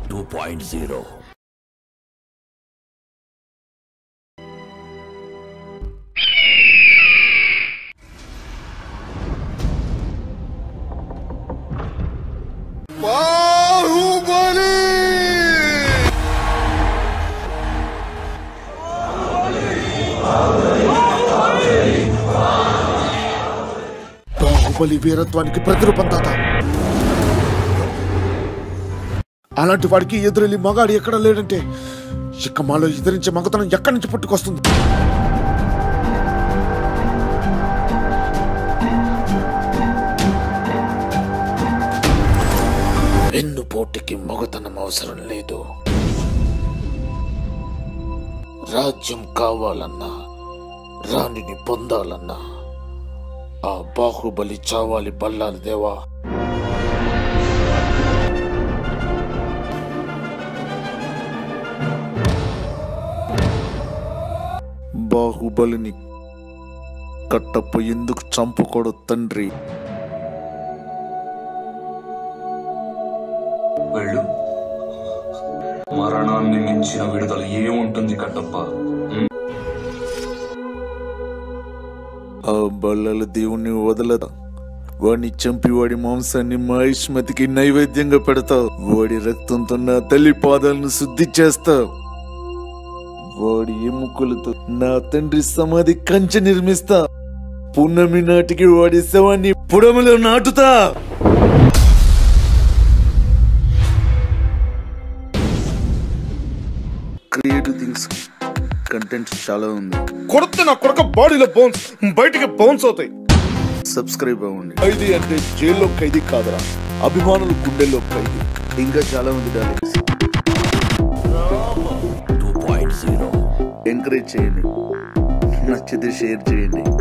2.0. Bahubali! Baahubali వీరత్వానికి ప్రతిరూపం తాత. అలాంటి వాడికి ఎదురెళ్ళి మగాడు ఎక్కడ లేడంటే ఇక మాలో ఎదిరించే మగతనం ఎక్కడి నుంచి పుట్టుకొస్తుంది? వెన్నుపోటుకి మగతనం అవసరం లేదు. రాజ్యం కావాలన్నా, రాణిని పొందాలన్నా ఆ బాహుబలి చావాలి బల్లాలి దేవా. బాహుబలిని కట్టప్ప ఎందుకు చంపుకోడు తండ్రి? వెళ్ళు. మరణాన్ని మించిన విడుదల ఏముంటుంది కట్టప్ప? ఆ బల్లాల దేవుణ్ణి వదలదా. వాడిని చంపి వాడి మాంసాన్ని మహిష్మతికి నైవేద్యంగా పెడతావు. వాడి రక్తంతో నా తల్లి పాదాలను శుద్ధి చేస్తావు. వాడి ఎముకలతో నా తండ్రి సమాధి కంచె నిర్మిస్తా. పున్నమి నాటికి వాడి శవాన్ని పుడమలో నాటుతా. క్రియేటివ్ థింగ్స్ కంటెంట్ చాలా ఉంది. కొడితే నా కొరక బాడీలో బోన్స్ బయటికి బౌన్స్ అవుతాయి. సబ్స్క్రైబ్ అవ్వండి. ఖైదీ అంటే జైల్లో ఖైదీ కాదురా, అభిమానులు గుండెల్లో ఖైదీ. ఇంకా చాలా ఉంది డార్లింగ్స్. 2.0. ఎంకరేజ్ చేయండి, నచ్చితే షేర్ చేయండి.